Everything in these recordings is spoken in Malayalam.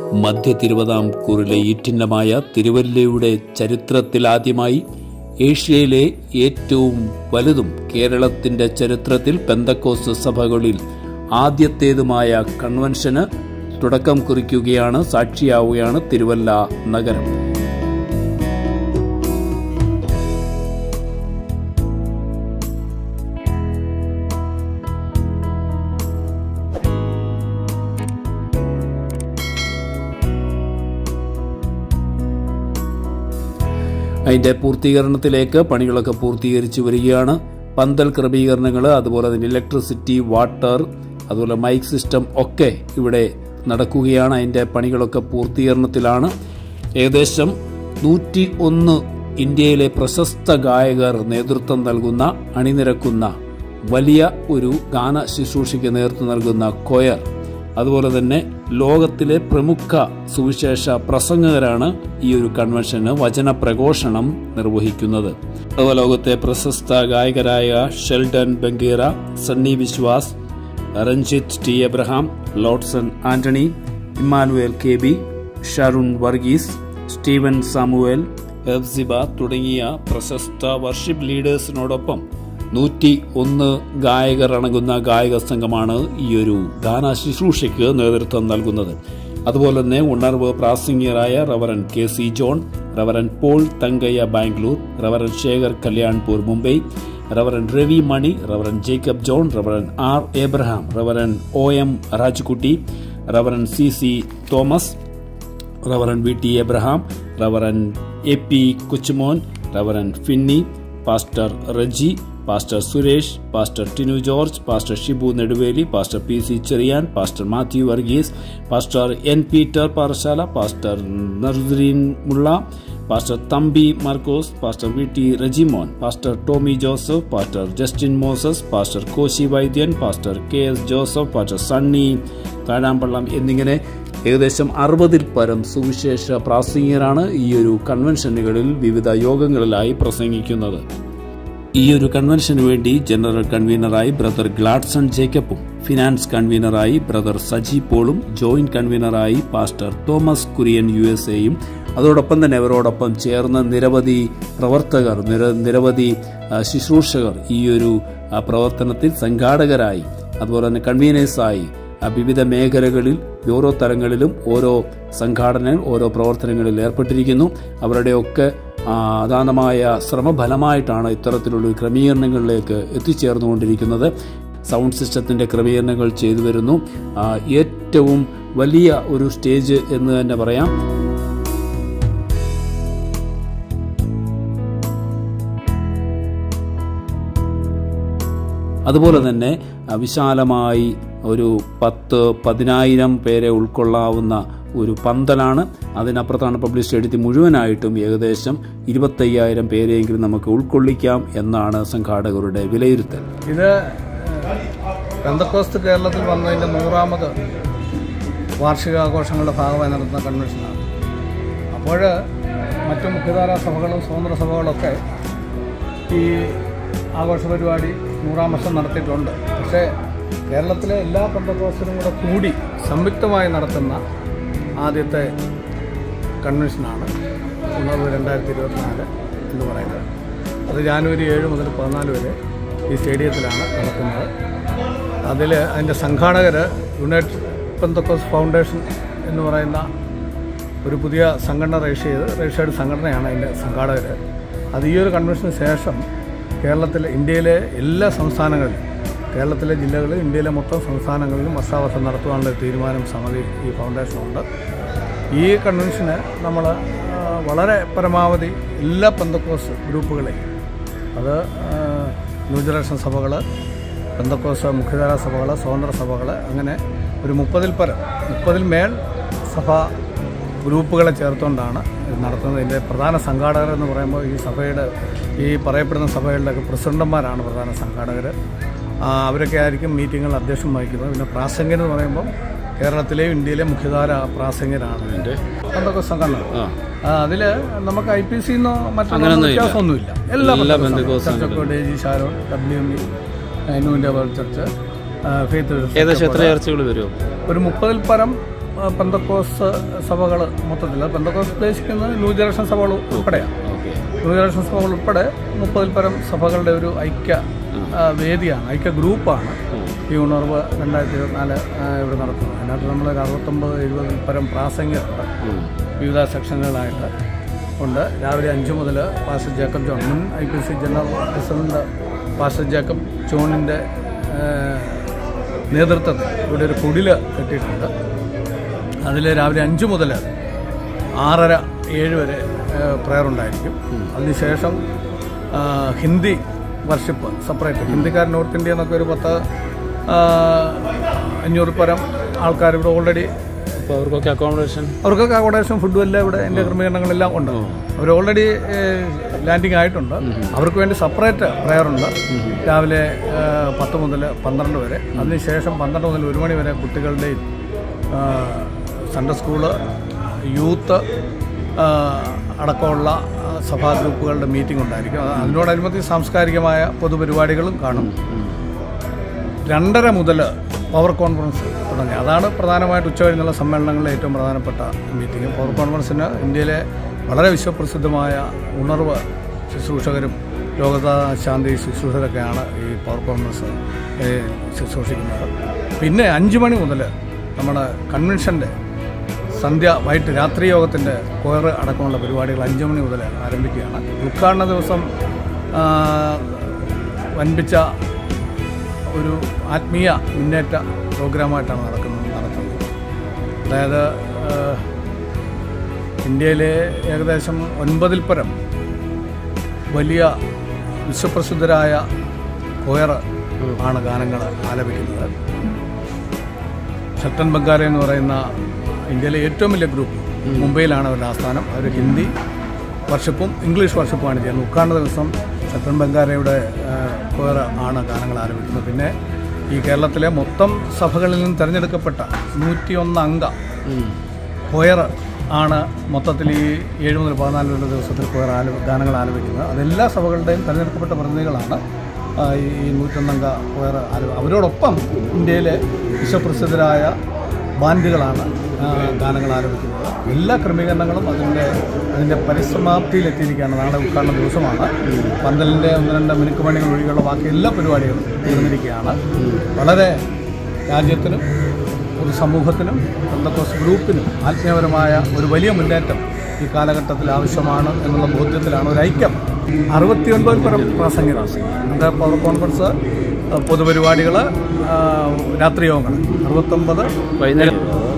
മധ്യ തിരുവിതാംകൂറിലെ ഈറ്റിന്നമായ തിരുവല്ലയുടെ ചരിത്രത്തിലാദ്യമായി ഏഷ്യയിലെ ഏറ്റവും വലുതും കേരളത്തിന്റെ ചരിത്രത്തിൽ പെന്തക്കോസ്ത് സഭകളിൽ ആദ്യത്തേതുമായ കൺവെൻഷന് തുടക്കം കുറിക്കുകയാണ്, സാക്ഷിയാവുകയാണ് തിരുവല്ല നഗരം. അതിന്റെ പൂർത്തീകരണത്തിലേക്ക് പണികളൊക്കെ പൂർത്തീകരിച്ചു വരികയാണ്. പന്തൽ ക്രമീകരണങ്ങൾ, അതുപോലെ തന്നെ ഇലക്ട്രിസിറ്റി, വാട്ടർ, അതുപോലെ മൈക്ക് സിസ്റ്റം ഒക്കെ ഇവിടെ നടക്കുകയാണ്. അതിന്റെ പണികളൊക്കെ പൂർത്തീകരണത്തിലാണ്. ഏകദേശം 101 ഇന്ത്യയിലെ പ്രശസ്ത ഗായകർ നേതൃത്വം നൽകുന്ന, അണിനിരക്കുന്ന വലിയ ഒരു ഗാന ശുശ്രൂഷയ്ക്ക് നേതൃത്വം നൽകുന്ന കൊയർ, അതുപോലെ തന്നെ ലോകത്തിലെ പ്രമുഖ സുവിശേഷ പ്രസംഗകരാണ് ഈ ഒരു കൺവെൻഷന് വചന പ്രഘോഷണം നിർവഹിക്കുന്നത്. ലോകത്തെ പ്രശസ്ത ഗായകരായ Sheldon Bangera, Sunny Vishwas, Ranjith T Abraham, Lordson Antony, Immanuel K B, Sharun Varghese, Steven Samuel, Ephzibah തുടങ്ങിയ പ്രശസ്ത വർഷിപ്പ് ലീഡേഴ്സിനോടൊപ്പം 101 ഗായകർ അടങ്ങുന്ന ഗായക സംഘമാണ് ഈ ഒരു ഗാന ശുശ്രൂഷയ്ക്ക് നേതൃത്വം നൽകുന്നത്. അതുപോലെ തന്നെ ഉണർവ് പ്രാസംഗികരായ reverend K C John, reverend Paul Thangaiah Bangalore, reverend Shekhar Kalyanpur Mumbai, reverend Ravi Mani, reverend Jacob John, reverend R Abraham, reverend O M Rajkutty, reverend C C Thomas, reverend V T Abraham, reverend A P Kochumon, reverend Finny, pastor Reji, pastor Suresh, pastor Tinu George, pastor Shibu Neduveli, pastor P C Cherian, pastor Mathew Varghese, pastor N Peter Parassala, pastor Narseen Mulla, pastor Thampi Markose, pastor V T Rejimon, pastor Tomy Joseph, pastor Justin Moses, pastor Koshy Vaidyan, pastor K S Joseph, pastor Sunny Thazhampallam എന്നിങ്ങനെ ഏകദേശം 60-ൽ പരം സുവിശേഷ പ്രാസംഗികരാണ് ഈ ഒരു കൺവെൻഷനുകളിൽ വിവിധ യോഗങ്ങളിലായി പ്രസംഗിക്കുന്നത്. ഈ ഒരു കൺവെൻഷന് വേണ്ടി ജനറൽ കൺവീനറായി ബ്രദർ ഗ്ലാഡ്സൺ ജേക്കബും, ഫിനാൻസ് കൺവീനറായി ബ്രദർ സജി പോളും, ജോയിന്റ് കൺവീനറായി പാസ്റ്റർ തോമസ് കുര്യൻ USA-യും, അതോടൊപ്പം തന്നെ അവരോടൊപ്പം ചേർന്ന് നിരവധി പ്രവർത്തകർ, നിരവധി ശുശ്രൂഷകർ ഈ ഒരു പ്രവർത്തനത്തിൽ സംഘാടകരായി, അതുപോലെ തന്നെ കൺവീനേഴ്സായി വിവിധ മേഖലകളിൽ ഓരോ തലങ്ങളിലും ഓരോ സംഘാടനങ്ങൾ, ഓരോ പ്രവർത്തനങ്ങളിൽ ഏർപ്പെട്ടിരിക്കുന്നു. അവരുടെയൊക്കെ അദാനമായ ശ്രമഫലമായിട്ടാണ് ഇത്തരത്തിലുള്ള ക്രമീകരണങ്ങളിലേക്ക് എത്തിച്ചേർന്നുകൊണ്ടിരിക്കുന്നത്. സൗണ്ട് സിസ്റ്റത്തിന്റെ ക്രമീകരണങ്ങൾ ചെയ്തു വരുന്നു. ഏറ്റവും വലിയ ഒരു സ്റ്റേജ് എന്ന് തന്നെ പറയാം. അതുപോലെ തന്നെ വിശാലമായി ഒരു 10,000 പേരെ ഉൾക്കൊള്ളാവുന്ന ഒരു പന്തലാണ്. അതിനപ്പുറത്താണ് പബ്ലിക് സ്റ്റേഡിയത്തിൽ മുഴുവനായിട്ടും ഏകദേശം 25,000 പേരെയെങ്കിലും നമുക്ക് ഉൾക്കൊള്ളിക്കാം എന്നാണ് സംഘാടകരുടെ വിലയിരുത്തൽ. ഇത് പെന്തക്കോസ്ത് കേരളത്തിൽ വന്നതിൻ്റെ 100ാമത് വാർഷികാഘോഷങ്ങളുടെ ഭാഗമായി നടത്തുന്ന കൺവെൻഷനാണ്. അപ്പോൾ മറ്റു മുഖ്യധാരാ സഭകളും സ്വതന്ത്ര സഭകളൊക്കെ ഈ ആഘോഷ പരിപാടി 100ാം വർഷം നടത്തിയിട്ടുണ്ട്. പക്ഷേ കേരളത്തിലെ എല്ലാ പെന്തക്കോസ്തിനും കൂടി സംയുക്തമായി നടത്തുന്ന ആദ്യത്തെ കൺവെൻഷനാണ് ഉണർവ് 2024 എന്ന് പറയുന്നത്. അത് ജാനുവരി 7 മുതൽ 14 വരെ ഈ സ്റ്റേഡിയത്തിലാണ് നടക്കുന്നത്. അതിൻ്റെ സംഘാടകർ യുണൈറ്റഡ് പെന്തക്കോസ്റ്റ് ഫൗണ്ടേഷൻ എന്ന് പറയുന്ന ഒരു പുതിയ സംഘടന രജിസ്റ്റേർഡ് സംഘടനയാണ് അതിൻ്റെ സംഘാടകർ. അത് ഈ ഒരു കൺവെൻഷന് ശേഷം ഇന്ത്യയിലെ എല്ലാ സംസ്ഥാനങ്ങളിലും, കേരളത്തിലെ ജില്ലകളിൽ, ഇന്ത്യയിലെ മൊത്തം സംസ്ഥാനങ്ങളിലും വർഷാവർഷം നടത്തുവാനുള്ള തീരുമാനം സമിതി ഈ ഫൗണ്ടേഷനുണ്ട്. ഈ കൺവെൻഷന് നമ്മൾ വളരെ പരമാവധി എല്ലാ പെന്തക്കോസ്റ്റ് ഗ്രൂപ്പുകളെയും, അത് ന്യൂ ജനറേഷൻ സഭകൾ, പെന്തക്കോസ്റ്റ് മുഖ്യധാരാ സഭകൾ, സ്വതന്ത്ര സഭകൾ, അങ്ങനെ ഒരു 30-ൽ മേൽ സഭാ ഗ്രൂപ്പുകളെ ചേർത്തുകൊണ്ടാണ് ഇത് നടത്തുന്നത്. ഇതിൻ്റെ പ്രധാന സംഘാടകർ എന്ന് പറയുമ്പോൾ ഈ പറയപ്പെടുന്ന സഭകളുടെയൊക്കെ പ്രസിഡന്റുമാരാണ് പ്രധാന സംഘാടകർ. അവരൊക്കെ ആയിരിക്കും മീറ്റിങ്ങുകൾ അധ്യക്ഷം വഹിക്കുന്നത്. പിന്നെ പ്രാസംഗികർ എന്ന് പറയുമ്പം കേരളത്തിലെയും ഇന്ത്യയിലെ മുഖ്യധാര പ്രാസംഗികരാണ് ഇതിൻ്റെ പെന്തക്കോസ്ത് സംഘടന. അതിൽ നമുക്ക് IPC എന്നോ മറ്റൊന്നും വ്യത്യാസമൊന്നുമില്ല. എല്ലാ ഡേജി Sharon, WME, new India world church, faith, ഏകദേശം എത്ര ചർച്ചകൾ വരും? ഒരു 30-ൽ പരം പെന്തക്കോസ് സഭകൾ മൊത്തത്തിൽ പെന്തക്കോസ് ഉദ്ദേശിക്കുന്നത് ന്യൂ ജനറേഷൻ സഭകൾ ഉൾപ്പെടെയാണ്. ന്യൂ ജനറേഷൻ സഭകൾ ഉൾപ്പെടെ 30-ൽ പരം സഭകളുടെ ഒരു ഐക്യ വേദിയാണ്, ഐക്യ ഗ്രൂപ്പാണ് ഈ ഉണർവ് 2024 ഇവിടെ നടത്തുന്നത്. അതിനകത്ത് നമ്മൾ 69-70-ൽ പരം പ്രാസംഗികരുണ്ട്, വിവിധ സെക്ഷനുകളായിട്ട് ഉണ്ട്. രാവിലെ 5 മുതൽ പാസ്റ്റർ ജേക്കബ് ജോൺ, മുൻ IPC general president pastor Jacob ജോണിൻ്റെ നേതൃത്വത്തിൽ ഇവിടെ ഒരു കുടില് കെട്ടിയിട്ടുണ്ട്. അതിൽ രാവിലെ 5 മുതൽ 6:30-7 വരെ പ്രെയർ ഉണ്ടായിരിക്കും. അതിനുശേഷം ഹിന്ദി വർഷിപ്പ് സെപ്പറേറ്റ്, ഹിന്ദിക്കാർ നോർത്ത് ഇന്ത്യ എന്നൊക്കെ ഒരു 500 പരം ആൾക്കാർ ഇവിടെ ഓൾറെഡി. അപ്പോൾ അവർക്കൊക്കെ അക്കോമഡേഷൻ ഫുഡും എല്ലാം ഇവിടെ എൻ്റെ ക്രമീകരണങ്ങളെല്ലാം ഉണ്ട്. അവർ ഓൾറെഡി ലാൻഡിങ് ആയിട്ടുണ്ട്. അവർക്ക് വേണ്ടി സെപ്പറേറ്റ് പ്രെയറുണ്ട് രാവിലെ 10 മുതൽ 12 വരെ. അതിനുശേഷം 12 മുതൽ 1 മണി വരെ കുട്ടികളുടെയും സൺഡേ സ്കൂള്, യൂത്ത് അടക്കമുള്ള സഭാ ഗ്രൂപ്പുകളുടെ മീറ്റിംഗ് ഉണ്ടായിരിക്കും. അതിനോടനുബന്ധിച്ച് സാംസ്കാരികമായ പൊതുപരിപാടികളും കാണും. 2:30 മുതൽ പവർ കോൺഫറൻസ് തുടങ്ങി. അതാണ് പ്രധാനമായിട്ട് ഉച്ചകഴിഞ്ഞുള്ള സമ്മേളനങ്ങളിലെ ഏറ്റവും പ്രധാനപ്പെട്ട മീറ്റിംഗ്. പവർ കോൺഫറൻസിന് ഇന്ത്യയിലെ വളരെ വിശ്വപ്രസിദ്ധമായ ഉണർവ് ശുശ്രൂഷകരും ലോകശാന്തി ശുശ്രൂഷകരൊക്കെയാണ് ഈ പവർ കോൺഫറൻസ് ശുശ്രൂഷിക്കുന്നത്. പിന്നെ 5 മണി മുതൽ നമ്മുടെ കൺവെൻഷൻ്റെ വൈകിട്ട് രാത്രി യോഗത്തിൻ്റെ കൊയർ അടക്കമുള്ള പരിപാടികൾ 5 മണി മുതൽ ആരംഭിക്കുകയാണ്. ഉദ്ഘാടന ദിവസം വൻപിച്ച ഒരു ആത്മീയ മുന്നേറ്റ പ്രോഗ്രാമായിട്ടാണ് നടത്തുന്നത്. അതായത് ഇന്ത്യയിലെ ഏകദേശം 9-ൽ പരം വലിയ വിശ്വപ്രസിദ്ധരായ കൊയർ ആണ് ഗാനങ്ങൾ ആലപിക്കുന്നത്. ഷട്ടൻ ബംഗാര എന്ന് പറയുന്ന ഇന്ത്യയിലെ ഏറ്റവും വലിയ ഗ്രൂപ്പ്, മുംബൈയിലാണ് അവരുടെ ആസ്ഥാനം. അവർ ഹിന്ദി വർഷിപ്പും ഇംഗ്ലീഷ് വർഷിപ്പുമാണ് ചെയ്യുന്നത്. ഉദ്ഘാടന ദിവസം ഷട്ടൻ ബംഗാരയുടെ കൊയർ ആണ് ഗാനങ്ങൾ ആരംഭിക്കുന്നത്. പിന്നെ ഈ കേരളത്തിലെ മൊത്തം സഭകളിൽ നിന്ന് തിരഞ്ഞെടുക്കപ്പെട്ട 101 അംഗ കൊയർ ആണ് മൊത്തത്തിൽ ഈ 7 മുതൽ 14 ദിവസത്തിൽ കൊയർ ഗാനങ്ങൾ ആലപിക്കുന്നത്. അതെല്ലാ സഭകളുടെയും തിരഞ്ഞെടുക്കപ്പെട്ട പ്രതിനിധികളാണ് ഈ 101 അംഗ കൊയർ അവരോടൊപ്പം ഇന്ത്യയിലെ വിശ്വപ്രസിദ്ധരായ ബാൻഡുകളാണ് ഗാനങ്ങൾ ആലപിക്കുന്നത്. എല്ലാ ക്രമീകരണങ്ങളും അതിൻ്റെ പരിസമാപ്തിയിലെത്തിയിരിക്കുകയാണ്. നാളെ ഉദ്ഘാടന ദിവസമാണ്. പന്തലിൻ്റെ 1-2 മിനുക്ക് മണികൾ ഒഴികെയുള്ള ബാക്കി എല്ലാ പരിപാടികളും തീർന്നിരിക്കുകയാണ്. വളരെ രാജ്യത്തിനും ഒരു സമൂഹത്തിനും പെന്തക്കോസ്ത് ഗ്രൂപ്പിനും ആത്മീയപരമായ ഒരു വലിയ മുന്നേറ്റം ഈ കാലഘട്ടത്തിൽ ആവശ്യമാണ് എന്നുള്ള ബോധ്യത്തിലാണ് ഒരു ഐക്യം. 69-ൽ പരം പ്രാസംഗികർ, അത് പവർ കോൺഫറൻസ്, പൊതുപരിപാടികൾ, രാത്രി യോഗങ്ങൾ. 69 വൈകുന്നേരം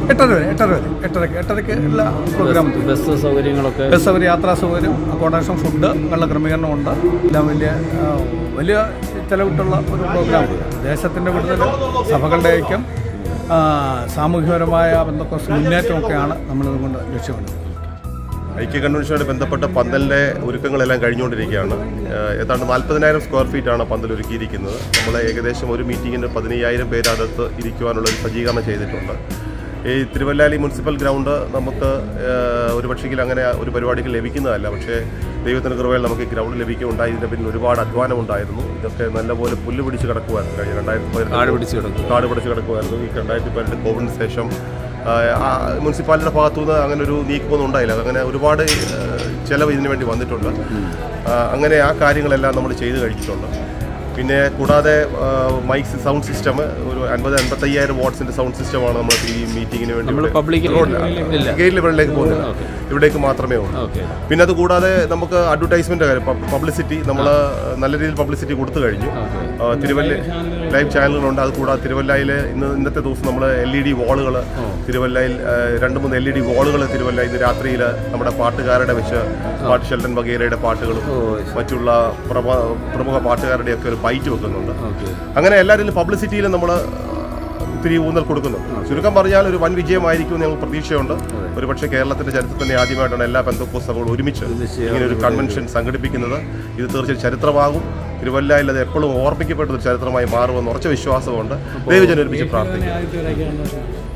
8:30 എല്ലാ പ്രോഗ്രാമും. ബസ് സൗകര്യങ്ങളൊക്കെ, ബസ് സൗകര്യം, യാത്രാ സൗകര്യം, അക്കോമഡേഷൻ, ഫുഡ് ഉള്ള ക്രമീകരണമുണ്ട്. എല്ലാം വലിയ ചെലവിട്ടുള്ള ഒരു പ്രോഗ്രാം. ദേശത്തിൻ്റെ വിടുതൽ, സഭകളുടെ ഐക്യം, സാമൂഹ്യപരമായ പെന്തക്കോസ്ത് മുന്നേറ്റമൊക്കെയാണ് നമ്മളിതുകൊണ്ട് ലക്ഷ്യമിടുന്നത്. ഐക്യ കൺവെൻഷനുമായി ബന്ധപ്പെട്ട പന്തലിൻ്റെ ഒരുക്കങ്ങളെല്ലാം കഴിഞ്ഞുകൊണ്ടിരിക്കുകയാണ്. ഏതാണ്ട് 40,000 സ്ക്വയർ ഫീറ്റാണ് പന്തൽ ഒരുക്കിയിരിക്കുന്നത്. നമ്മൾ ഏകദേശം ഒരു മീറ്റിങ്ങിന് 15,000 പേരകത്ത് ഇരിക്കുവാനുള്ള ഒരു സജ്ജീകരണം ചെയ്തിട്ടുണ്ട്. ഈ തിരുവല്ലാലി മുനിസിപ്പൽ ഗ്രൗണ്ട് നമുക്ക് ഒരു പക്ഷെങ്കിൽ അങ്ങനെ ഒരു പരിപാടിക്ക് ലഭിക്കുന്നതല്ല. പക്ഷേ ദൈവത്തിൻ്റെ കൃപയിൽ നമുക്ക് ഈ ഗ്രൗണ്ട് ലഭിക്കുകയുണ്ടായി. ഇതിൻ്റെ പിന്നിൽ ഒരുപാട് അധ്വാനമുണ്ടായിരുന്നു. ഇതൊക്കെ നല്ലപോലെ പുല്ല് പിടിച്ച് കിടക്കുമായിരുന്നു. കഴിഞ്ഞ 2018 കാട് പിടിച്ച് കിടക്കുമായിരുന്നു. ഈ 2018 കോവിഡിന് ശേഷം മുനിസിപ്പാലിറ്റിയുടെ ഭാഗത്തുനിന്ന് അങ്ങനെ ഒരു നീക്കമൊന്നും ഉണ്ടായില്ല. അങ്ങനെ ഒരുപാട് ചിലവ് ഇതിനു വേണ്ടി വന്നിട്ടുണ്ട്. അങ്ങനെ ആ കാര്യങ്ങളെല്ലാം നമ്മൾ ചെയ്ത് കഴിഞ്ഞിട്ടുണ്ട്. പിന്നെ കൂടാതെ മൈക്ക് സൗണ്ട് സിസ്റ്റം ഒരു 50-55,000 വാട്ട്സിൻ്റെ സൗണ്ട് സിസ്റ്റമാണ് നമ്മൾ ഈ മീറ്റിങ്ങിന് വേണ്ടി ഗേറ്റ് ലെവലിലേക്ക് പോകുന്നില്ല, ഇവിടേക്ക് മാത്രമേ ഉള്ളൂ. പിന്നെ അത് കൂടാതെ നമുക്ക് അഡ്വർടൈസ്മെൻ്റ് കാര്യം, പബ്ലിസിറ്റി നമ്മൾ നല്ല രീതിയിൽ പബ്ലിസിറ്റി കൊടുത്തു കഴിഞ്ഞു. തിരുവല്ല ലൈവ് ചാനലുകളുണ്ട്. അത് കൂടാതെ തിരുവല്ലയിൽ ഇന്നത്തെ ദിവസം നമ്മൾ LED വാളുകൾ, തിരുവല്ലയിൽ 2-3 LED വാളുകൾ തിരുവല്ല ഇന്ന് രാത്രിയിൽ നമ്മുടെ പാട്ടുകാരുടെ വെച്ച് പാട്ട് ഷെൽട്ടൻ ബഗേരയുടെ പാട്ടുകളും മറ്റുള്ള പ്രമുഖ പാട്ടുകാരുടെയൊക്കെ ഒരു ബൈറ്റ് വെക്കുന്നുണ്ട്. അങ്ങനെ എല്ലാവരും പബ്ലിസിറ്റിയിലും നമ്മൾ ഒത്തിരി ഊന്നൽ കൊടുക്കുന്നുണ്ട്. ചുരുക്കം പറഞ്ഞാൽ ഒരു വൻ വിജയമായിരിക്കും എന്ന് ഞങ്ങൾക്ക് പ്രതീക്ഷയുണ്ട്. ഒരുപക്ഷെ കേരളത്തിൻ്റെ ചരിത്രത്തിൻ്റെ ആദ്യമായിട്ടാണ് എല്ലാ പെന്തക്കോസ്ത് സഭകളും ഒരുമിച്ച് ഇങ്ങനെ ഒരു കൺവെൻഷൻ സംഘടിപ്പിക്കുന്നത്. ഇത് തീർച്ചയായും ചരിത്രമാകും. തിരുവല്ലയിൽ അത് എപ്പോഴും ഓർമ്മിക്കപ്പെട്ട ഒരു ചരിത്രമായി മാറുമെന്ന് ഉറച്ച വിശ്വാസമുണ്ട്. ദൈവജനം ഒരുമിച്ച് പ്രാർത്ഥിക്കും.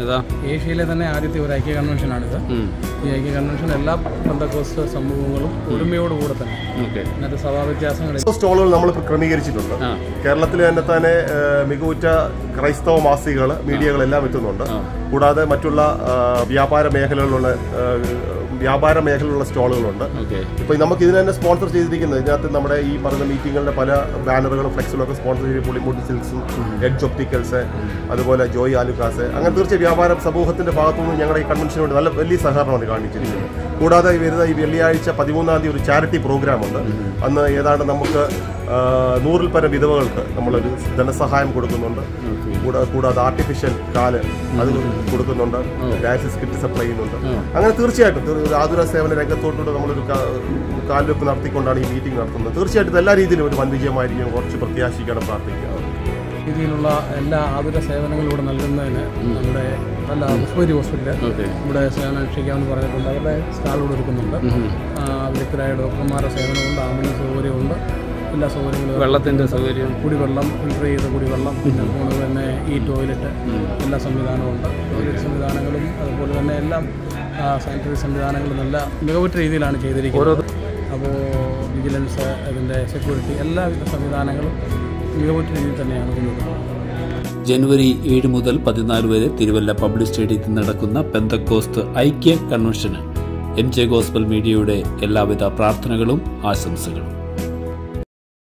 ഏഷ്യയിലെ തന്നെ ആദ്യത്തെ ഒരു ഐക്യ കൺവെൻഷനാണിത്. ഈ ഐക്യ കൺവെൻഷൻ എല്ലാ പെന്തക്കോസ്റ്റ് സമൂഹങ്ങളും ഒരുമയോടുകൂടെ തന്നെ അതിനകത്ത് സഭാ വ്യത്യാസങ്ങൾ സ്റ്റോളുകൾ നമ്മൾ ക്രമീകരിച്ചിട്ടുണ്ട്. കേരളത്തിലെ തന്നെ മികവുറ്റ ക്രൈസ്തവ മാസികകൾ, മീഡിയകളെല്ലാം എത്തുന്നുണ്ട്. കൂടാതെ മറ്റുള്ള വ്യാപാര മേഖലയിലുള്ള സ്റ്റോളുകളുണ്ട്. ഇപ്പൊ നമുക്ക് ഇതിന് തന്നെ സ്പോൺസർ ചെയ്തിരിക്കുന്നത്, ഇതിനകത്ത് നമ്മുടെ ഈ പറഞ്ഞ മീറ്റിങ്ങുകളുടെ പല ബാനറുകളും ഫ്ലെക്സുകളും ഒക്കെ സ്പോൺസർ ചെയ്ത് പുളിമുട്ടി സിൽക്സും, എഡ്ജ് ഒപ്റ്റിക്കൽസ്, അതുപോലെ ജോയ് ആലുക്കാസ്, അങ്ങനെ തീർച്ചയായും വ്യാപാര സമൂഹത്തിന്റെ ഭാഗത്തുനിന്ന് ഞങ്ങളുടെ ഈ കൺവെൻഷന് വേണ്ടി നല്ല വലിയ സഹകരണമാണ് കാണിച്ചിരിക്കുന്നത്. കൂടാതെ വരുന്ന ഈ വെള്ളിയാഴ്ച 13-ാം തീയതി ഒരു ചാരിറ്റി പ്രോഗ്രാം ഉണ്ട്. അന്ന് ഏതാണ്ട് നമുക്ക് 100-ൽ പരം വിധവകൾക്ക് നമ്മളൊരു ധനസഹായം കൊടുക്കുന്നുണ്ട്. കൂടാതെ ആർട്ടിഫിഷ്യൽ കാല് അത് കൊടുക്കുന്നുണ്ട്, ഡയാലിസിസ് കിറ്റ് സപ്ലൈ ചെയ്യുന്നുണ്ട്. അങ്ങനെ തീർച്ചയായിട്ടും ആതുര സേവന രംഗത്തോട്ടുകൂടെ നമ്മളൊരു കാൽവെപ്പ് നടത്തിക്കൊണ്ടാണ് ഈ മീറ്റിംഗ് നടത്തുന്നത്. തീർച്ചയായിട്ടും എല്ലാ രീതിയിലും ഒരു വൻ വിജയമായിരിക്കും. കുറച്ച് പ്രത്യാശിക്കണം, പ്രാർത്ഥിക്കുക. രീതിയിലുള്ള എല്ലാ ആതുര സേവനങ്ങളും ഇവിടെ നൽകുന്നതിന് നമ്മുടെ നല്ല പുഷ്പഗിരി ഹോസ്പിറ്റൽ ഇവിടെ സേവനം അനുഷ്ഠിക്കാമെന്ന് പറഞ്ഞിട്ടുണ്ട്. അവരുടെ സ്റ്റാൾ ഇവിടെ ഒരുക്കുന്നുണ്ട്. വിദഗ്ധരായ ഡോക്ടർമാരുടെ സേവനമുണ്ട്, ആംബുലൻസ് സൗകര്യമുണ്ട്, എല്ലാ സൗകര്യങ്ങളും, വെള്ളത്തിൻ്റെ സൗകര്യം, കുടിവെള്ളം, ഫിൽറ്റർ ചെയ്ത കുടിവെള്ളം, അതുപോലെ തന്നെ ഈ ടോയ്ലറ്റ് എല്ലാ സംവിധാനമുണ്ട്. ടോയ്ലറ്റ് സംവിധാനങ്ങളും അതുപോലെ തന്നെ എല്ലാം സാനിറ്ററി സംവിധാനങ്ങളും നല്ല മികവുറ്റ രീതിയിലാണ് ചെയ്തിരിക്കുന്നത്. അപ്പോൾ വിജിലൻസ്, അതിൻ്റെ സെക്യൂരിറ്റി, എല്ലാവിധ സംവിധാനങ്ങളും മികവുറ്റ രീതിയിൽ തന്നെയാണ് കൊണ്ടുവരുന്നത്. ജനുവരി 7 മുതൽ 14 വരെ തിരുവല്ല പബ്ലിക് സ്റ്റേഡിയത്തിൽ നടക്കുന്ന പെന്തക്കോസ്ത് ഐക്യ കൺവെൻഷന് MJ ഗോസ്ബൽ മീഡിയയുടെ എല്ലാവിധ പ്രാർത്ഥനകളും ആശംസകളും.